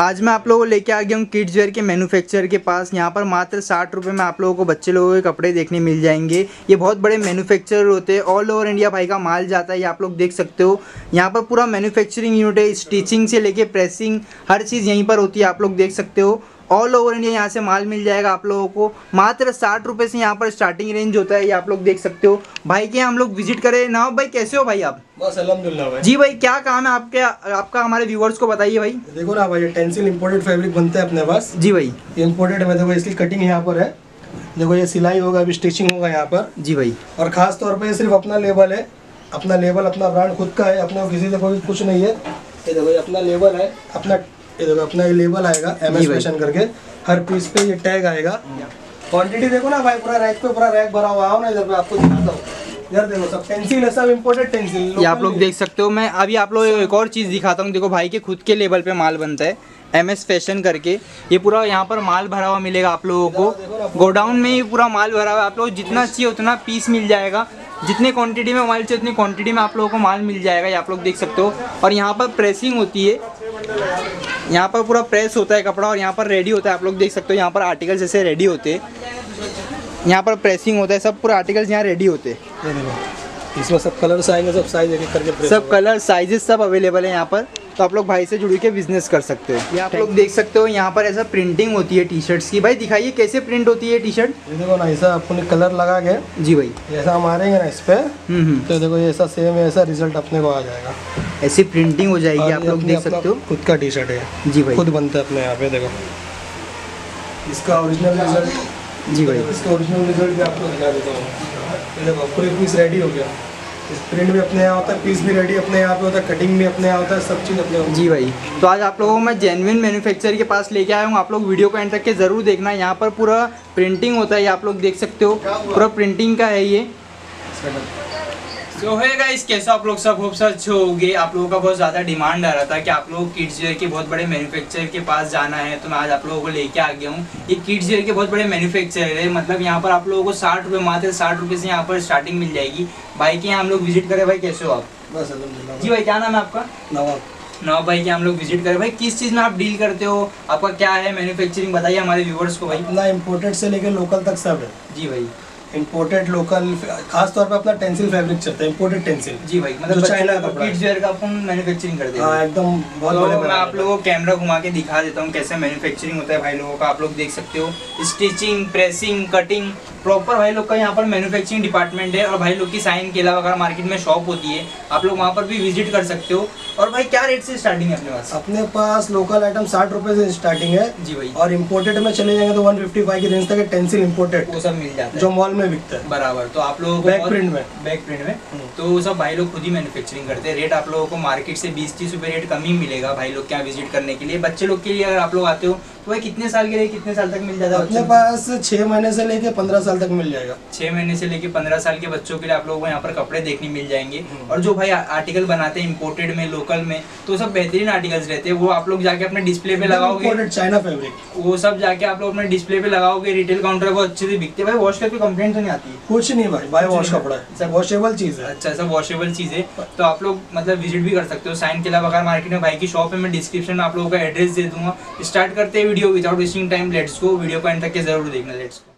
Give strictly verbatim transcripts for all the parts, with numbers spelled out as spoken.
आज मैं आप लोगों को लेके आ गया हूँ किड्स वेयर के मैन्युफैक्चरर के पास। यहाँ पर मात्र साठ रुपये में आप लोगों को बच्चे लोगों के कपड़े देखने मिल जाएंगे। ये बहुत बड़े मैन्युफैक्चरर होते हैं, ऑल ओवर इंडिया भाई का माल जाता है। ये आप लोग देख सकते हो, यहाँ पर पूरा मैन्युफैक्चरिंग यूनिट है। स्टिचिंग से लेके प्रेसिंग हर चीज़ यहीं पर होती है, आप लोग देख सकते हो। ऑल ओवर इंडिया यहाँ से माल मिल जाएगा आप लोगों को। मात्र साठ रुपये से यहाँ पर स्टार्टिंग रेंज होता है, ये आप लोग देख सकते हो। भाई के हम लोग विजिट करें। नवाब भाई कैसे हो भाई आप? बस अल्हम्दुलिल्लाह भाई। जी भाई, क्या काम है आपके आपका हमारे व्यूवर्स को बताइए भाई। देखो ना भाई, टेंसिल इंपोर्टेड फैब्रिक बनता है अपने पास। जी भाई, ये इंपोर्टेड में देखो इसकी कटिंग यहाँ पर है। देखो ये सिलाई होगा, अभी स्टिचिंग होगा यहाँ पर। जी भाई, और खास तौर पर सिर्फ अपना लेबल है, अपना लेबल अपना ब्रांड खुद का है, अपने किसी से कोई कुछ नहीं है। ये देखो ये अपना लेबल है, अपना ये देखो अपना ये लेबल आएगा एम एस फैशन करके। हर पीस पे ये टैग आएगा। क्वांटिटी देखो ना भाई, पूरा रैक पे पूरा रैक भरा हुआ है ना। इधर पे आपको दिखाता हूँ, इधर देखो सब पेंसिल है, सब इंपोर्टेड पेंसिल ये आप लोग देख सकते हो। मैं अभी आप लोग एक और चीज़ दिखाता हूँ। देखो भाई के खुद के लेवल पे माल बनता है, एम एस फैशन करके। ये पूरा यहाँ पर माल भरा हुआ मिलेगा आप लोगों को। गोडाउन में ही पूरा माल भरा हुआ है। आप लोग जितना चाहिए उतना पीस मिल जाएगा, जितने क्वांटिटी में माल चाहिए उतनी क्वांटिटी में आप लोगों को माल मिल जाएगा, ये आप लोग देख सकते हो। और यहाँ पर प्रेसिंग होती है, यहाँ पर पूरा प्रेस होता है कपड़ा और यहाँ पर रेडी होता है, आप लोग देख सकते हो। यहाँ पर आर्टिकल्स जैसे रेडी होते हैं, यहाँ पर प्रेसिंग होता है, सब पूरा आर्टिकल्स यहाँ रेडी होते हैं। इसमें सब कलर्स आएंगे, सब साइज एक एक करके सब कलर साइजेस सब अवेलेबल है यहाँ पर। तो आप लोग भाई से जुड़ के बिजनेस कर सकते हो। ये आप लोग देख सकते हो, यहाँ पर ऐसा प्रिंटिंग होती है टी शर्ट्स की। भाई दिखाइए कैसे प्रिंट होती है टी शर्ट। देखो ना, ऐसा अपने कलर लगा के। जी भाई, ऐसा हम मारेंगे ना इस पे, तो देखो ये ऐसा सेम ऐसा रिजल्ट अपने को आ जाएगा। ऐसी प्रिंटिंग हो जाएगी, आप लोग देख सकते हो। खुद का टी शर्ट है। जी भाई, खुद बनता है अपने यहाँ पे। देखो इसका ओरिजिनल रिजल्ट। जी भाई, इसका ओरिजिनल रिजल्ट भी आपको दिखा देता हूँ। देखो पूरे पीस रेडी हो गया। इस प्रिंट भी अपने यहाँ होता है, पीस भी रेडी अपने यहाँ पे होता है, कटिंग भी अपने यहाँ होता है, सब चीज़ अपने यहाँ। जी भाई, तो आज आप लोगों को मैं जेन्युइन मैन्युफैक्चरर के पास लेके आया हूँ। आप लोग वीडियो को एंड तक के ज़रूर देखना। यहाँ पर पूरा प्रिंटिंग होता है, ये आप लोग देख सकते हो। पूरा प्रिंटिंग का है ये। तो है गाइस, कैसा आप लोग सब होप से अच्छे होंगे। आप लोगों का बहुत ज़्यादा डिमांड आ रहा था कि आप लोग किड्स वेयर के बहुत बड़े मैन्युफैक्चरर के पास जाना है, तो मैं आज आप लोगों को लेके आ गया हूँ। ये किड्स वेयर के बहुत बड़े मैन्युफैक्चरर है। मतलब यहाँ पर आप लोगों को साठ रुपये मात्र साठ रुपये से यहाँ पर स्टार्टिंग मिल जाएगी। भाई के यहाँ हम लोग विजिट करें। भाई कैसे हो आप? बस अल्हम्दुलिल्लाह। जी भाई, क्या नाम है आपका? नवाब। नवाब भाई के हम लोग विजिट करें। भाई किस चीज़ में आप डील करते हो, आपका क्या है मैन्युफैक्चरिंग, बताइए हमारे व्यूवर्स को भाई। अपना इम्पोर्टेड से लेकर लोकल तक सब है। जी भाई, इंपोर्टेड लोकल, खास तौर पे अपना टेंसिल फैब्रिक चलता है, इंपोर्टेड टेंसिल। जी भाई, मतलब चाइना का किड्स वेयर का अपन मैन्युफैक्चरिंग करते हैं। हाँ, एकदम बहुत तो बड़े। मैं आप लोगों को कैमरा घुमा के दिखा देता हूँ कैसे मैन्युफैक्चरिंग होता है भाई लोगों का। आप लोग देख सकते हो, स्टिचिंग, प्रेसिंग, कटिंग, प्रॉपर भाई लोग का यहाँ पर मैन्युफैक्चरिंग डिपार्टमेंट है। और भाई लोग की साइन केला वगैरह मार्केट में शॉप होती है, आप लोग वहाँ पर भी विजिट कर सकते हो। और भाई क्या रेट से स्टार्टिंग है अपने पास? अपने पास लोकल आइटम साठ रुपए से स्टार्टिंग है। जी भाई, और इम्पोर्टेड में चले जाएंगे तो वन फिफ्टी फाइव की रेंज तक टेंसिल इम्पोर्टेड वो सब मिल जाता है, जो मॉल में बिकता है। बराबर। तो आप लोगों को बैक प्रिंट में बैक प्रिंट में तो वो सब भाई लोग खुद ही मैन्युफैक्चरिंग करते हैं। रेट आप लोगों को मार्केट से बीस तीस रुपये रेट कम ही मिलेगा भाई लोग के यहाँ विजिट करने के लिए। बच्चे लोग के लिए अगर आप लोग आते हो तो भाई कितने साल के लिए कितने साल तक मिल जाता है? अपने पास छः महीने से लेके पंद्रह साल तक मिल जाएगा। छः महीने से लेके पंद्रह साल के बच्चों के लिए आप लोगों को यहाँ पर कपड़े देखने मिल जाएंगे। और जो भाई आर्टिकल बनाते हैं इम्पोर्टेड में, लोकल में, तो सब बेहतरीन आर्टिकल्स रहते हैं। वो आप लोग जाके अपने डिस्प्ले पे लगाओगे, चाइना फैब्रिक, वो सब जाके आप लोग अपने डिस्प्ले पे लगाओगे। रिटेल काउंटर बहुत अच्छे से बिकते हैं भाई। वॉश करके कंप्लेंट तो नहीं आती है? कुछ नहीं भाई, बाय वॉश कपड़ा है, सब वॉशेबल चीज है। अच्छा, सब वॉशेबल चीज है। तो आप लोग मतलब विजिट भी कर सकते हो। साइन केला वगैरह मार्केट में भाई की शॉप है। मैं डिस्क्रिप्शन में आप लोगों का एड्रेस दे दूंगा। स्टार्ट करते हैं video without wasting time. Let's go, video को एंड तक के जरूर देखना। Let's go.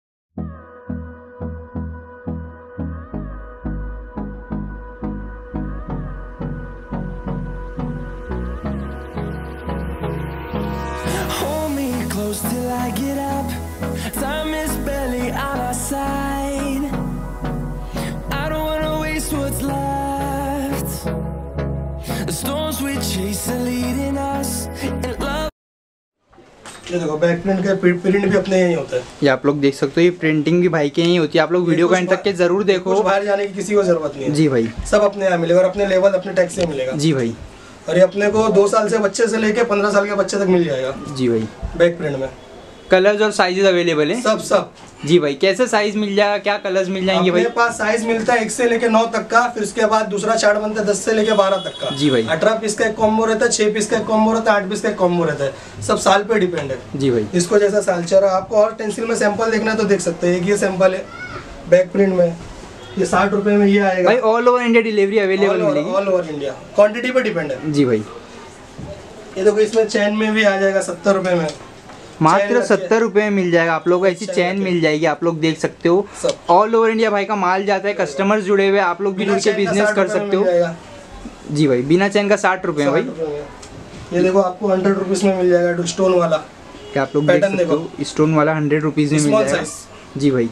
Till I get up, time is barely on our side. I don't wanna waste what's left. The storms we chase are leading us in love. ये देखो back print का print भी अपने यही होता है। ये आप लोग देख सकते हो, ये प्रिंटिंग भी भाई के यही होती है। आप लोग वीडियो को एंड तक के जरूर देखो। बाहर जाने की किसी को जरूरत नहीं है। जी भाई, सब अपने यहाँ मिलेगा और अपने लेवल अपने टैक्स से मिलेगा। जी भाई, और ये अपने को दो साल से बच्चे से लेके पंद्रह साल के बच्चे तक मिल जाएगा। जी भाई, बैक प्रिंट में कलर्स और साइजेस अवेलेबल है सब सब। जी भाई, कैसे साइज मिल जाएगा, क्या कलर्स मिल जाएंगे भाई? अपने पास साइज मिलता है एक से लेके नौ तक का, फिर उसके बाद दूसरा चार्ट बनता है दस से लेके बारह तक का। जी भाई, अठारह पीस का एक कॉम्बो रहता है, छह पीस का एक कॉम्बो रहता है, आठ पीस का एक कॉम्बो रहता है। सब साल पे डिपेंड है। जी भाई, इसको जैसा साल चल रहा है। आपको और टेंसिल में सैंपल देखना है तो देख सकते हैं। एक ये सैंपल है बैक प्रिंट में, ये साठ रुपए में ये आएगा भाई। All over India delivery available मिलेगी। ऑल ओवर इंडिया, क्वांटिटी पे डिपेंड है। जी भाई, ये देखो इसमें चैन में भी आ जाएगा सत्तर रुपए में, मात्र सत्तर रुपए में मिल जाएगा आप लोगों को ऐसी चैन मिल जाएगी। आप लोग देख सकते हो ऑल ओवर इंडिया भाई का माल जाता है, कस्टमर्स जुड़े हुए, आप लोग भी जुड़ के बिजनेस कर सकते हो। जी भाई बिना चैन का साठ रुपए में भाई। ये देखो आपको हंड्रेड रुपीज में मिल जाएगा स्टोन वाला, क्या आप लोग देख सकते हो स्टोन वाला हंड्रेड रुपीज में मिल जाएगा। जी भाई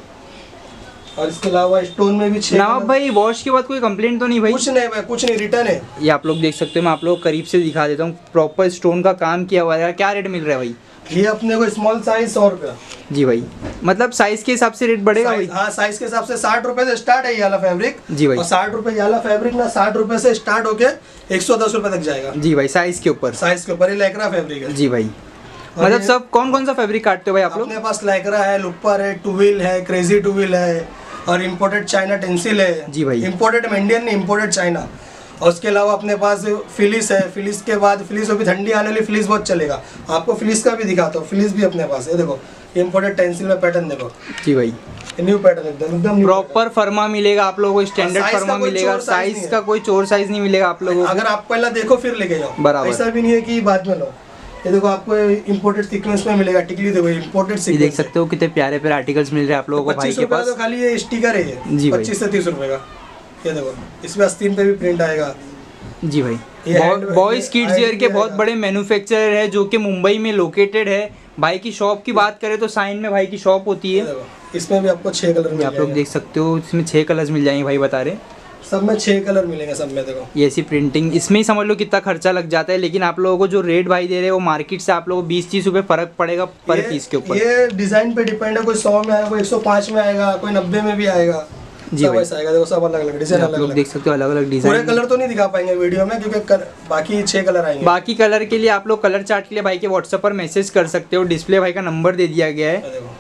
और इसके अलावा स्टोन में भी छह नवाब भाई वॉश के बाद कोई कंप्लेंट तो नहीं भाई? कुछ नहीं भाई, कुछ नहीं, रिटर्न है। ये आप लोग देख सकते हो, मैं आप लोग करीब से दिखा देता हूँ, प्रॉपर स्टोन का काम किया हुआ है। क्या रेट मिल रहा है भाई? ये अपने को स्मॉल साइज सौ रुपया। जी भाई मतलब साइज के हिसाब से रेट बढ़ेगा भाई? हाँ साइज के हिसाब से साठ रुपए से स्टार्ट है ये वाला फैब्रिक। जी भाई। और साठ रुपए ये वाला फैब्रिक ना साठ रुपए से स्टार्ट होके एक सौ दस रुपए तक जाएगा। जी भाई साइज के ऊपर? साइज के ऊपर, ये लैक्रा फैब्रिक है। जी भाई मतलब सब कौन कौन सा फैब्रिक काटते हो भाई आप लोग? अपने पास लैक्रा है, लुपर है, टूविल है, क्रेजी टूविल है और इम्पोर्टेड चाइना टेंसिल है। जी भाई। इम्पोर्टेड इंडियन नहीं, इम्पोर्टेड चाइना। और उसके अलावा अपने पास फिलिस है, फिलिस के बाद फिलिस अभी ठंडी आने वाली फिलिस बहुत चलेगा, आपको फिलिस का भी दिखाता हूँ। फिलिस भी अपने पास है, देखो इम्पोर्टेड टेंसिल में पैटर्न देखो। जी भाई न्यू पैटर्न एकदम एकदम प्रॉपर फर्मा मिलेगा आप लोगों को, स्टैंडर्ड फर्मा मिलेगा, साइज का कोई चोर साइज नहीं मिलेगा आप लोगों को। अगर आप पहला देखो फिर लेके जाओ, बराबर। ऐसा भी नहीं है कि बाद में लो। ये देखो आपको इम्पोर्टेड सीक्वेंस में मिलेगा, टिकली देखो इम्पोर्टेड ये सीक्वेंस। देख सकते हो कितने प्यारे प्यारे आर्टिकल्स मिल रहे हैं आप लोगों को भाई के पास। तो खाली ये स्टिकर है ये जी भाई। पच्चीस से तीस रुपए का। ये देखो इसमें आस्तीन पे भी प्रिंट आएगा। जी भाई ये हैंड- बॉयज ये किड्स वेयर के आएगा। बहुत बड़े मैन्युफैक्चरर है जो कि मुंबई में लोकेटेड है। भाई की शॉप की बात करें तो साइन में भाई की शॉप होती ये है। देखो इसमें भी आपको छह कलर मिल आप लोग जाएंगे। देख सकते हो इसमें छह कलर्स मिल जाएंगे भाई बता रहे। सब में छह कलर मिलेंगे सब में। देखो ये ऐसी प्रिंटिंग, इसमें ही समझ लो कितना खर्चा लग जाता है, लेकिन आप लोगों को जो रेट भाई दे रहे हैं वो मार्केट से आप लोगों को बीस तीस रुपए फर्क पड़ेगा पर ये- पीस के ऊपर। ये डिजाइन पे डिपेंड है, कोई सौ में आएगा, कोई एक सौ पाँच में आएगा, कोई नब्बे में भी आएगा। जी सब भाई। ऐसा आएगा। देखो सब अलग अलग डिजाइन आप अलग लोग अलग। देख सकते हो अलग अलग पूरे डिजाइन। कलर तो नहीं दिखा पाएंगे वीडियो में क्योंकि कर, बाकी छह कलर आएंगे। बाकी कलर के लिए आप लोग कलर चार्ट के लिए भाई के व्हाट्सएप पर मैसेज कर सकते हो, डिस्प्ले भाई का नंबर दे दिया गया है। देखो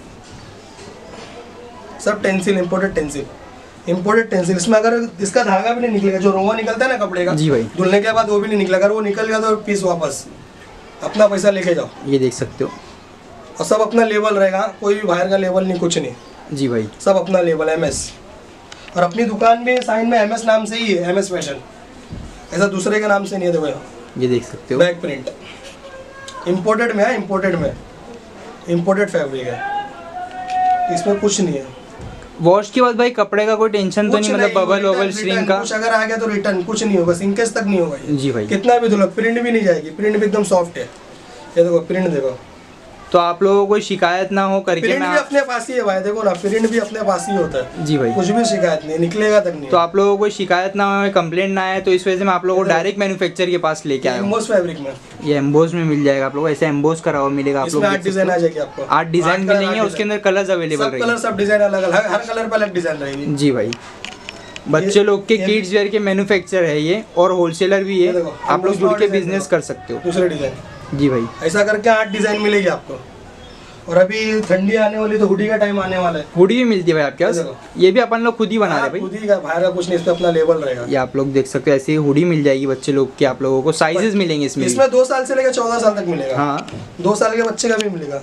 सब Tencel, imported Tencel, imported Tencel. इसमें अगर इसका धागा भी नहीं निकलेगा, जो रोवा निकलता है ना कपड़े का, जी भाई, धुलने के बाद वो भी नहीं निकलेगा। अगर वो निकल गया तो पीस वापस, अपना पैसा लेके जाओ। ये देख सकते हो। और सब अपना लेबल रहेगा, कोई भी बाहर का लेबल नहीं, कुछ नहीं, जी भाई सब अपना लेबल एम एस। और अपनी दुकान में साइन में एम एस नाम से ही है, एम एस फैशन, ऐसा दूसरे के नाम से नहीं है। देखो ये देख सकते हो बैक प्रिंट इम्पोर्टेड में है, इम्पोर्टेड में इम्पोर्टेड फैब्रिक है, इसमें कुछ नहीं है। वॉश के बाद भाई कपड़े का कोई टेंशन तो कुछ नहीं, मतलब बबल रिटर्न- वबल श्रिंक रिटर्न, का? कुछ अगर आ गया तो रिटर्न, कुछ नहीं होगा, सिंकेज तक नहीं होगा ये। जी भाई। कितना भी धुलो प्रिंट भी नहीं जाएगी, प्रिंट भी एकदम सॉफ्ट है। ये देखो प्रिंट देखो, तो आप लोगों को कोई शिकायत ना हो करके प्रिंट मैं भी अपने पास ही है भाई। देखो ना प्रिंट भी अपने पास ही होता है, जी भाई। कुछ भी शिकायत नहीं, निकलेगा तक नहीं। तो आप लोगों को कोई शिकायत ना हो, कंप्लेंट ना आए, तो इस वजह से मैं आप लोगों को डायरेक्ट मैन्युफैक्चर के पास लेके आया हूँ। एम्बोस फैब्रिक में ये एम्बोस में मिल जाएगा आप लोगों को, ऐसे एम्बोस करा हुआ मिलेगा आप लोग। इसमें आठ डिजाइन आ जाएगी आपको, आठ डिजाइन कलर, मिलेंगे, आठ उसके अंदर कलर्स अवेलेबल सब कलर, रहेंगे। सब डिजाइन अलग अलग, हर कलर पर अलग डिजाइन रहेगी। जी भाई बच्चे लोग के ये- किड्स वेयर के मैन्युफैक्चर है ये, और होलसेलर भी ये है, देखो, आप लोग एम्बोस जुड़ वाला के डिजाइन बिजनेस देखो। कर सकते हो। दूसरे डिजाइन जी भाई ऐसा करके आठ डिजाइन मिलेगी आपको। और अभी ठंडी आने वाली तो हुडी का टाइम आने वाला है। हुडी भी मिलती है भाई आपके ये पास? देखो। ये भी अपन लोग खुद ही बना रहे हैं भाई। खुद ही का, बाहर का कुछ नहीं, इस पे अपना लेबल रहेगा। ये आप लोग देख सकते हो, ऐसे ही हुडी मिल जाएगी बच्चे लोग के, आप लोगों को साइजेस मिलेंगे इसमें भी। इसमें दो साल से लेकर चौदह साल तक मिलेगा। हाँ दो साल के बच्चे का भी मिलेगा।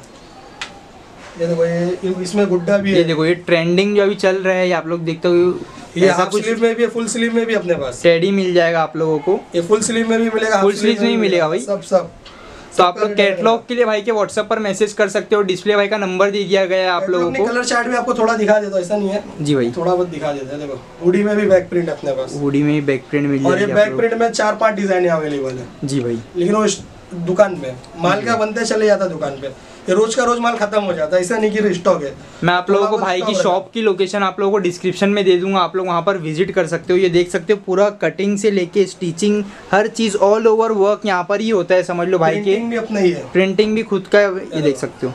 ये देखो ये इसमें गुड्डा भी ये है। देखो ये ट्रेंडिंग जो अभी चल रहा है, ये आप लोग देखते हो, ये ऐसा हाफ कुछ स्लीव में भी है, फुल स्लीव में भी अपने पास। टेडी मिल जाएगा आप लोगों को। ये फुल स्लीव में भी मिलेगा, Full हाफ sleeves में भी मिलेगा भाई। सब सब तो आप लोग कैटलॉग के लिए भाई के व्हाट्सएप पर मैसेज कर सकते हो, डिस्प्ले भाई का नंबर दे दिया गया है आप लोगों को। कलर चार्ट भी आपको थोड़ा दिखा देता हूं, ऐसा नहीं है जी भाई थोड़ा बहुत दिखा देता है। देखो हुडी में भी बैक प्रिंट अपने पास, हुडी में बैक प्रिंट मिल और ये जाएगी आप बैक लोगों प्रिंट में चार पांच डिजाइन अवेलेबल है। को। जी भाई लेकिन वो इस दुकान में माल का बनते चले जाता है दुकान पे, ये रोज का रोज माल खत्म हो जाता है, ऐसा नहीं कि स्टॉक है। मैं आप लोगों को थोड़ा बहुत भाई की stock शॉप की लोकेशन आप लोगों को डिस्क्रिप्शन में दे दूंगा, आप लोग वहां पर विजिट कर सकते हो। ये देख सकते हो पूरा कटिंग से लेके स्टिचिंग हर चीज ऑल ओवर वर्क यहाँ पर ही होता है, समझ लो भाई के। प्रिंटिंग भी अपना ही है, प्रिंटिंग भी खुद का है, ये देख सकते हो।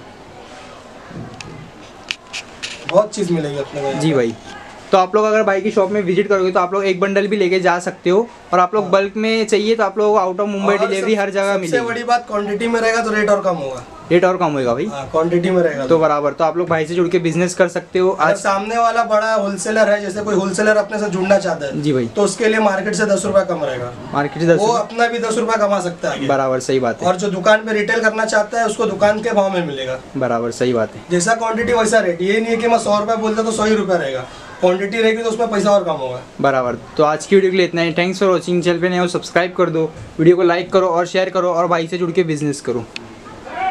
बहुत चीज मिलेगी अपने को। जी भाई तो आप लोग अगर भाई की शॉप में विजिट करोगे तो आप लोग एक बंडल भी लेके जा सकते हो, और आप लोग बल्क में चाहिए तो आप लोग आउट ऑफ मुंबई और डिलीवरी सब- हर जगह सबसे मिलेगी। बड़ी बात क्वांटिटी में रहेगा तो रेट और कम होगा। रेट और कम होगा भाई। हाँ क्वांटिटी में रहेगा तो बराबर, तो आप लोग भाई से जुड़ के बिजनेस कर सकते हो। अगर आज सामने वाला बड़ा होलसेलर है, जैसे कोई होलसेलर अपने से जुड़ना चाहता है जी भाई, तो उसके लिए मार्केट से दस रुपया कम रहेगा, मार्केट से दस वो अपना भी दस रुपया कमा सकता है आगे। बराबर सही बात है, और जो दुकान पे रिटेल करना चाहता है उसको दुकान के भाव में मिलेगा। बराबर सही बात है। जैसा क्वांटिटी वैसा रेट, ये नहीं है कि मैं सौ रुपया बोलता तो सौ ही रुपया रहेगा, क्वांटिटी रहेगी तो उसमें पैसा और कम होगा। बराबर। तो आज की वीडियो के लिए इतना ही। Thanks for watching. चैनल पे नए हो सब्सक्राइब कर दो, वीडियो को लाइक करो और शेयर करो और भाई से जुड़ के बिजनेस करो।